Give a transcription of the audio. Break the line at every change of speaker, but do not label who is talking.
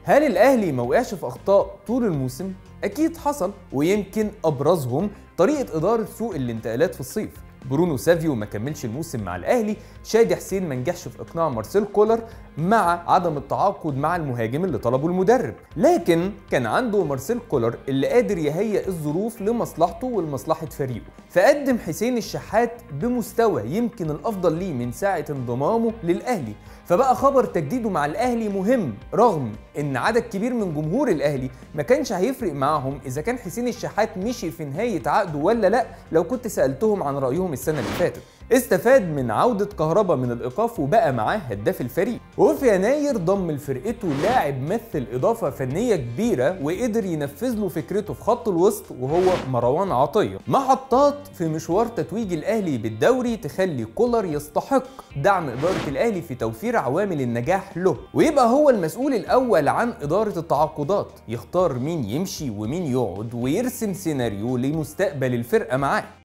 هل الاهلي ما وقعش في اخطاء طول الموسم؟ اكيد حصل، ويمكن ابرزهم طريقه اداره سوق الانتقالات في الصيف. برونو سافيو ما كملش الموسم مع الاهلي، شادي حسين ما نجحش في اقناع مارسيل كولر مع عدم التعاقد مع المهاجم اللي طلبه المدرب، لكن كان عنده مارسيل كولر اللي قادر يهيئ الظروف لمصلحته ولمصلحه فريقه، فقدم حسين الشحات بمستوى يمكن الافضل ليه من ساعه انضمامه للاهلي، فبقى خبر تجديده مع الاهلي مهم، رغم ان عدد كبير من جمهور الاهلي ما كانش هيفرق معاهم اذا كان حسين الشحات مشي في نهايه عقده ولا لا. لو كنت سالتهم عن رايهم السنه اللي فاتت، استفاد من عودة كهربا من الإيقاف وبقى معاه هداف الفريق، وفي يناير ضم لفرقته لاعب مثل إضافة فنية كبيرة وقدر ينفذ له فكرته في خط الوسط وهو مروان عطية. محطات في مشوار تتويج الأهلي بالدوري تخلي كولر يستحق دعم إدارة الأهلي في توفير عوامل النجاح له، ويبقى هو المسؤول الأول عن إدارة التعاقدات، يختار مين يمشي ومين يقعد ويرسم سيناريو لمستقبل الفرقة معاه.